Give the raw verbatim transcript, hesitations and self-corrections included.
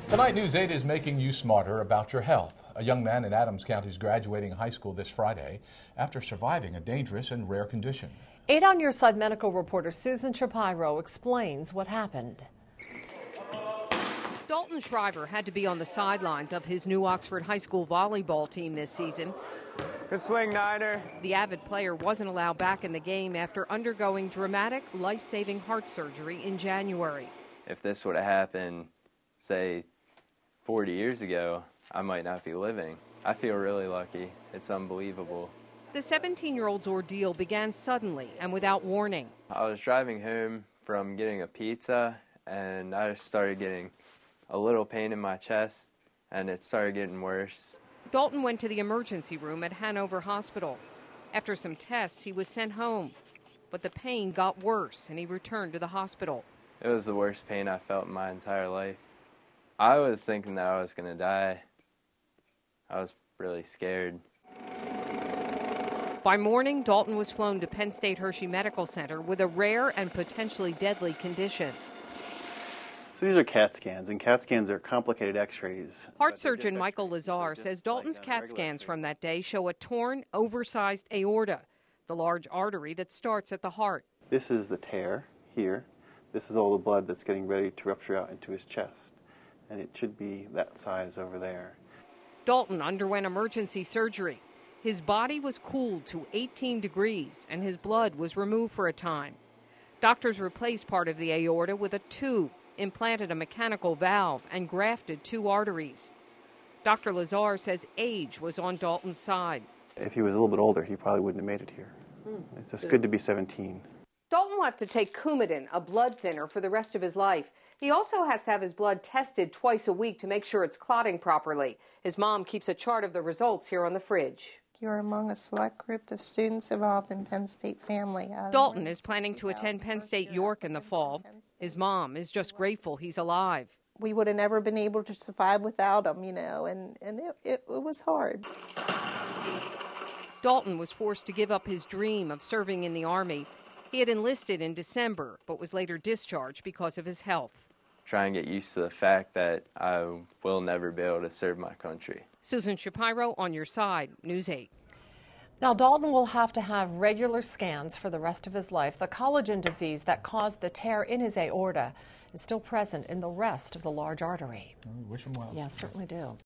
Tonight, News eight is making you smarter about your health. A young man in Adams County is graduating high school this Friday after surviving a dangerous and rare condition. eight on Your Side medical reporter Susan Shapiro explains what happened. Dalton Shriver had to be on the sidelines of his New Oxford High School volleyball team this season. Good swing, Niner. The avid player wasn't allowed back in the game after undergoing dramatic, life-saving heart surgery in January. If this would have happened, say, forty years ago, I might not be living. I feel really lucky. It's unbelievable. The seventeen-year-old's ordeal began suddenly and without warning. I was driving home from getting a pizza, and I just started getting a little pain in my chest, and it started getting worse. Dalton went to the emergency room at Hanover Hospital. After some tests, he was sent home. But the pain got worse, and he returned to the hospital. It was the worst pain I felt in my entire life. I was thinking that I was going to die. I was really scared. By morning, Dalton was flown to Penn State Hershey Medical Center with a rare and potentially deadly condition. So these are CAT scans, and CAT scans are complicated x-rays. Heart surgeon Michael Lazar says Dalton's CAT scans from that day show a torn, oversized aorta, the large artery that starts at the heart. This is the tear here. This is all the blood that's getting ready to rupture out into his chest, and it should be that size over there. Dalton underwent emergency surgery. His body was cooled to eighteen degrees, and his blood was removed for a time. Doctors replaced part of the aorta with a tube, implanted a mechanical valve, and grafted two arteries. Doctor Lazar says age was on Dalton's side. If he was a little bit older, he probably wouldn't have made it here. Hmm. It's just good to be seventeen. Dalton will have to take Coumadin, a blood thinner, for the rest of his life. He also has to have his blood tested twice a week to make sure it's clotting properly. His mom keeps a chart of the results here on the fridge. You're among a select group of students involved in Penn State family. Dalton is planning to attend Penn State York in the fall. His mom is just grateful he's alive. We would have never been able to survive without him, you know, and, and it, it, it was hard. Dalton was forced to give up his dream of serving in the Army. He had enlisted in December, but was later discharged because of his health. Try and get used to the fact that I will never be able to serve my country. Susan Shapiro, On Your Side, News eight. Now, Dalton will have to have regular scans for the rest of his life. The collagen disease that caused the tear in his aorta is still present in the rest of the large artery. We wish him well. Yeah, certainly do.